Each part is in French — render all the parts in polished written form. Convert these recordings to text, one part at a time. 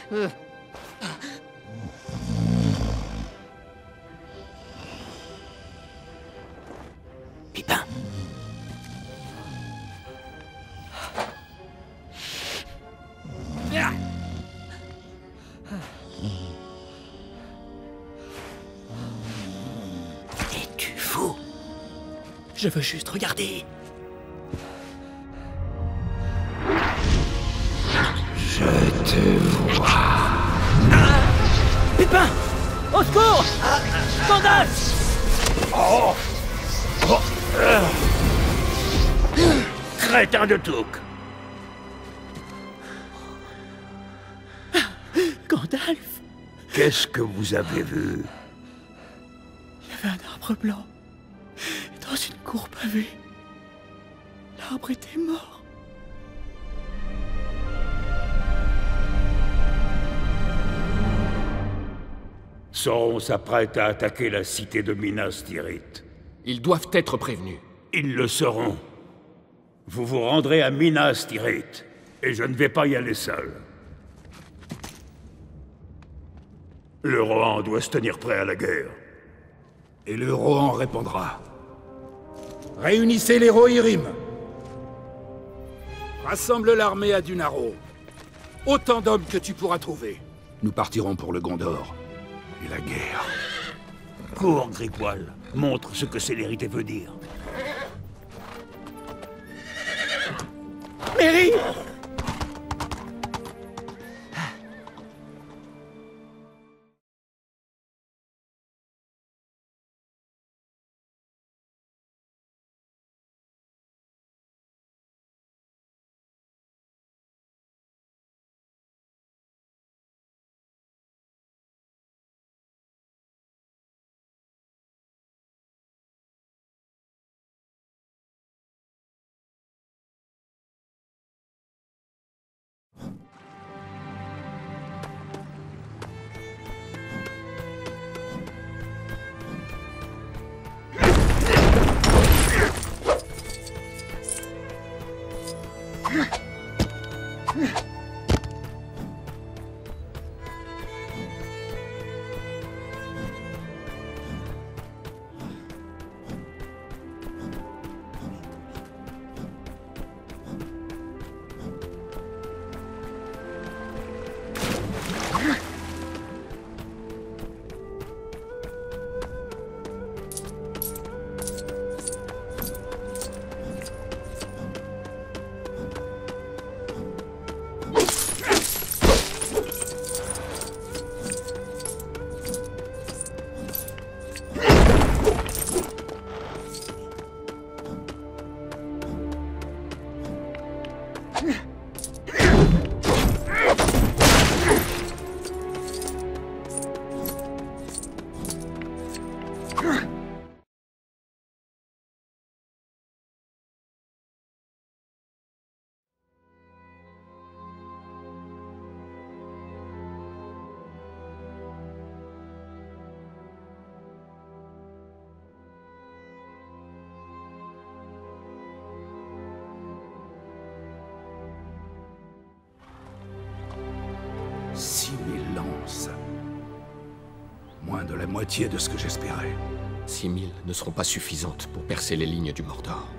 Pipin. Es-tu fou? Je veux juste regarder. Je te vois. Pipin! Au secours! Scandale! Oh. Oh. Crétin de Touk. Gandalf! Qu'est-ce que vous avez vu? Il y avait un arbre blanc. Dans une cour pavée. L'arbre était mort. Sauron s'apprête à attaquer la cité de Minas Tirith. Ils doivent être prévenus. Ils le seront. Vous vous rendrez à Minas Tirith, et je ne vais pas y aller seul. Le Rohan doit se tenir prêt à la guerre. Et le Rohan répondra. Réunissez les Rohirrim. Rassemble l'armée à Dunaro. Autant d'hommes que tu pourras trouver. Nous partirons pour le Gondor. Et la guerre. Cours, Grippoil. Montre ce que célérité veut dire. Merry! Moins de la moitié de ce que j'espérais. 6000 ne seront pas suffisantes pour percer les lignes du Mordor.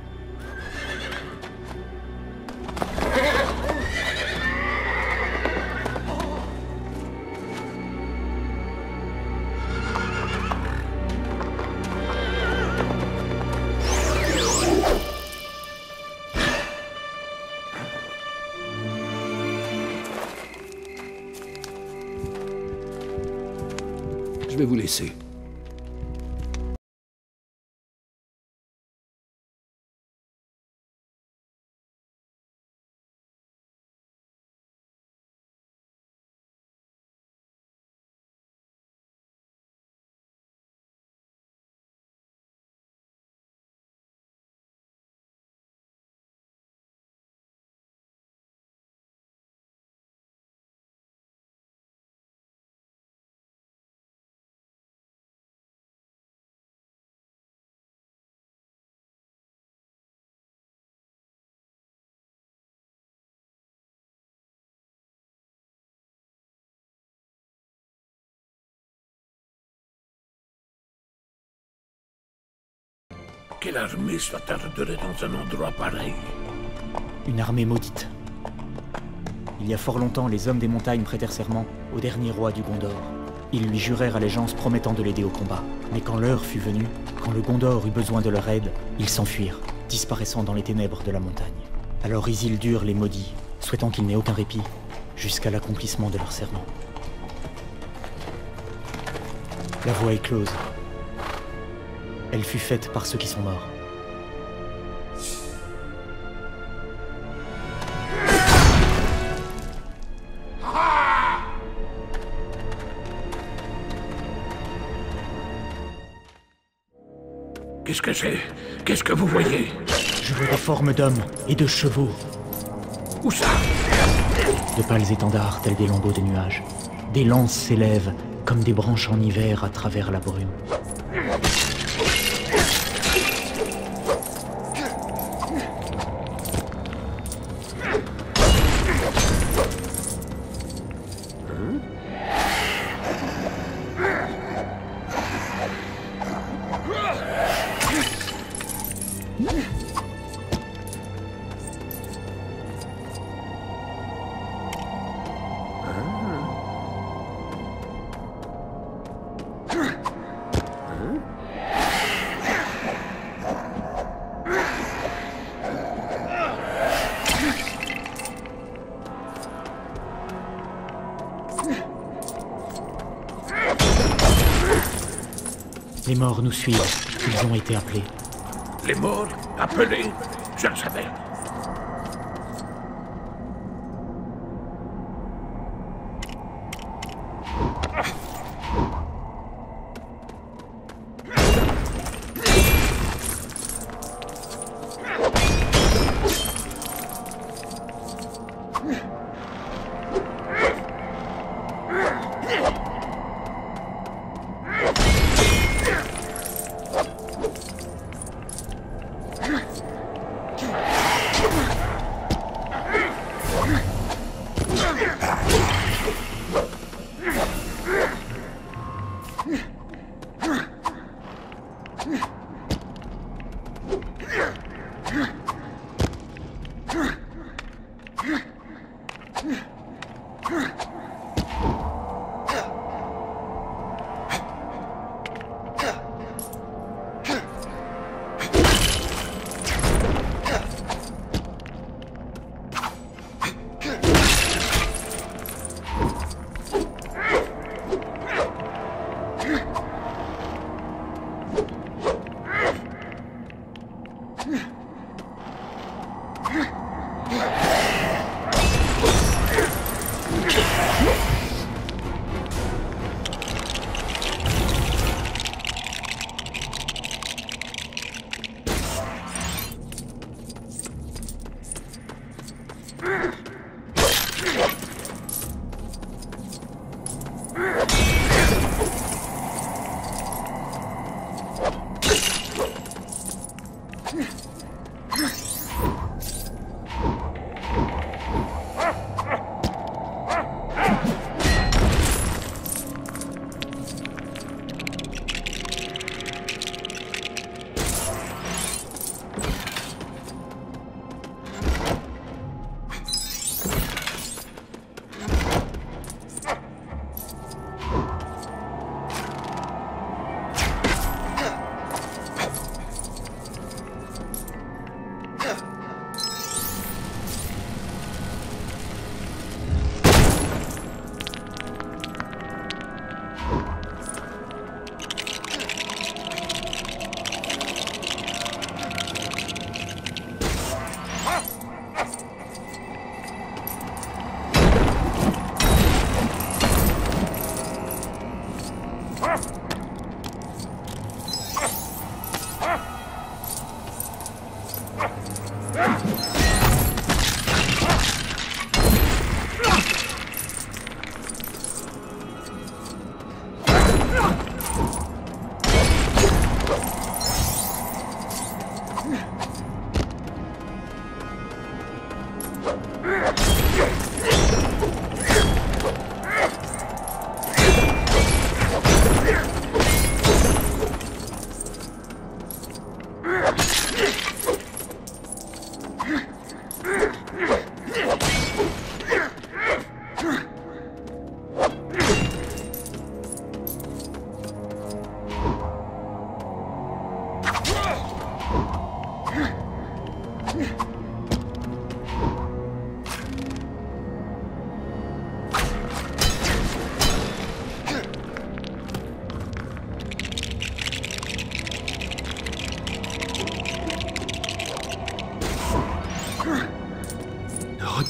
Je vais vous laisser. Quelle armée soit ardurée dans un endroit pareil? Une armée maudite. Il y a fort longtemps, les hommes des montagnes prêtèrent serment au dernier roi du Gondor. Ils lui jurèrent allégeance promettant de l'aider au combat. Mais quand l'heure fut venue, quand le Gondor eut besoin de leur aide, ils s'enfuirent, disparaissant dans les ténèbres de la montagne. Alors Isildur les maudit, souhaitant qu'il n'ait aucun répit, jusqu'à l'accomplissement de leur serment. La voie est close. Elle fut faite par ceux qui sont morts. Qu'est-ce que c'est? Qu'est-ce que vous voyez? Je vois des formes d'hommes et de chevaux. Où ça? De pâles étendards tels des lambeaux de nuages. Des lances s'élèvent comme des branches en hiver à travers la brume. Les morts nous suivent. Ils ont été appelés. Les morts? Appelés? Je le savais.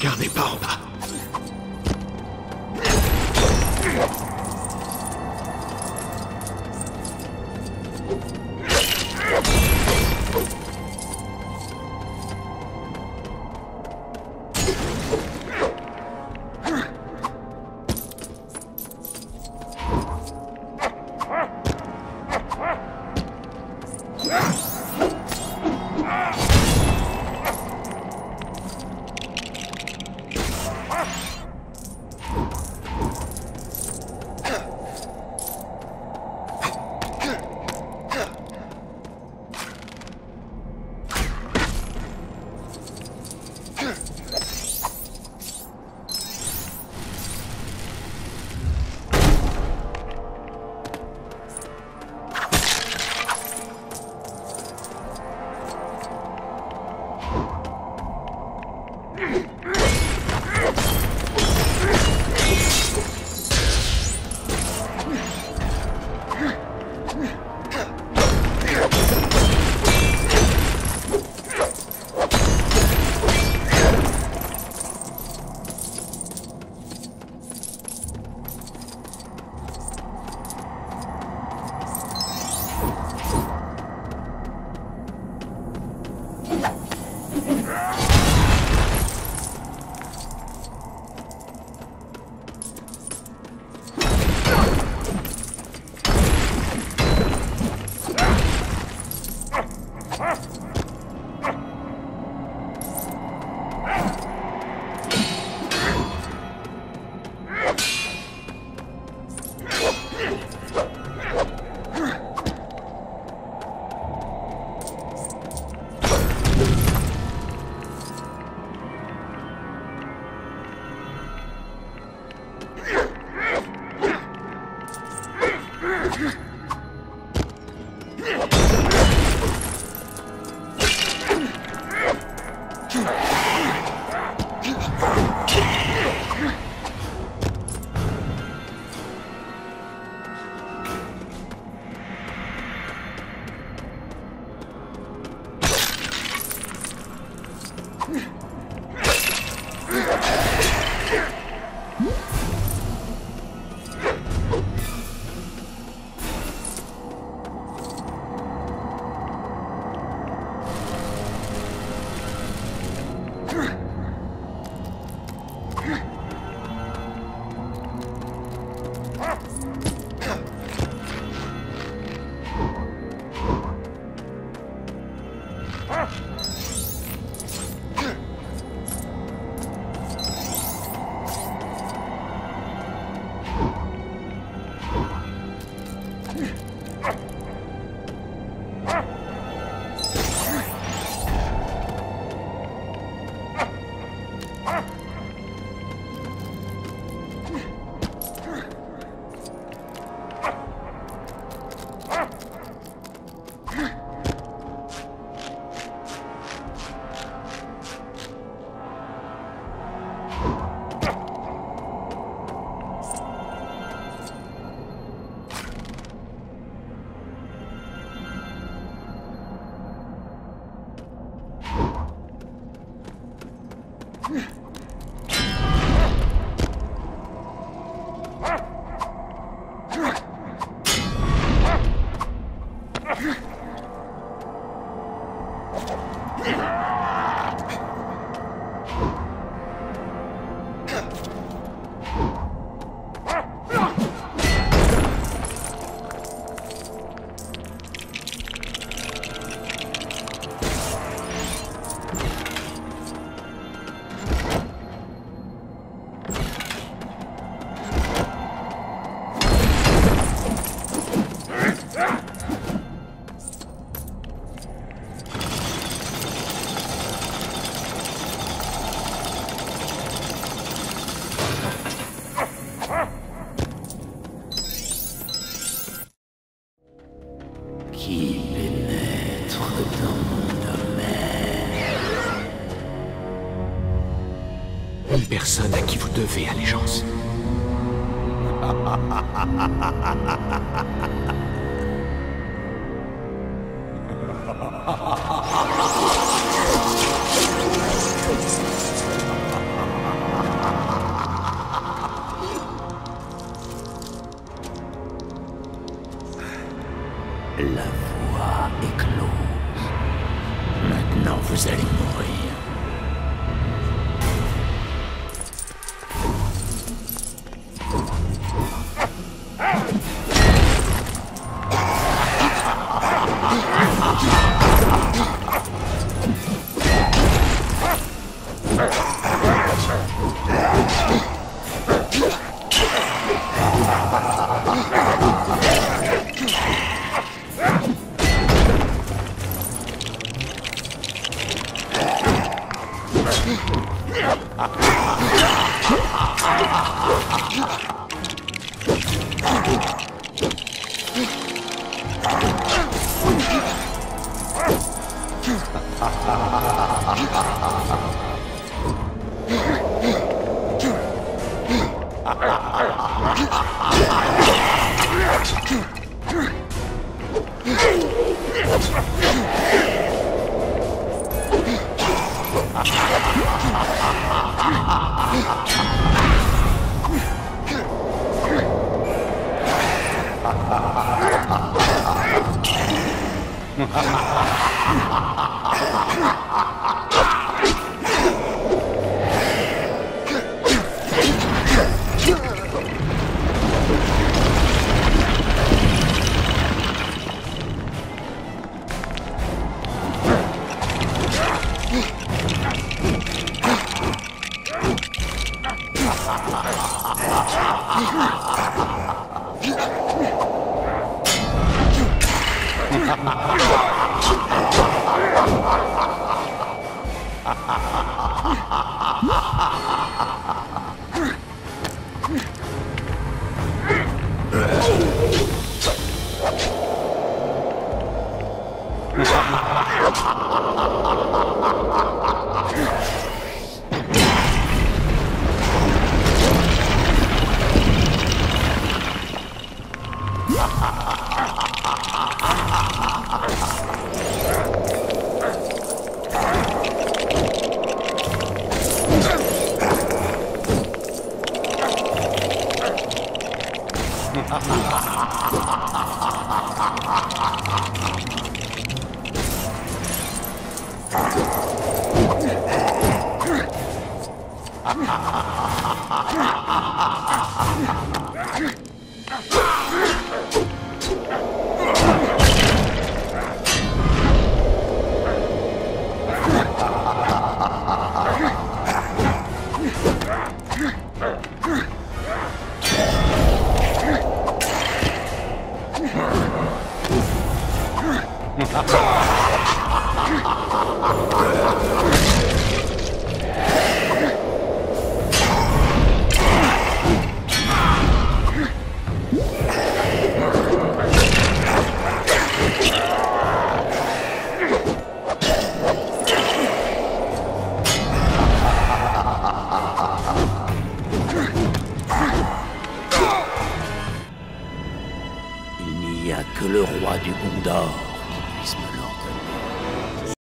regardez pas en bas. Une personne à qui vous devez allégeance. La voie est close. Maintenant, vous allez mourir. Il n'y a que le roi du Gondor qui puisse me l'ordonner.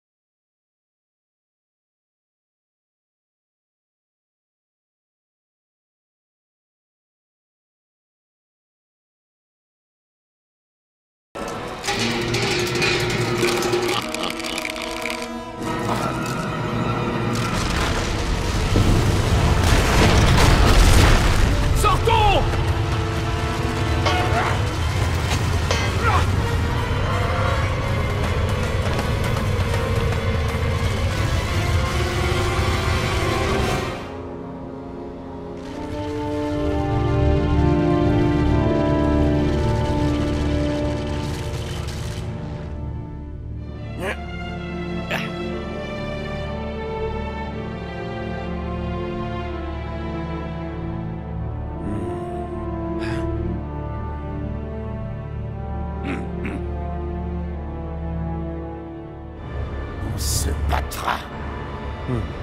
On se battra.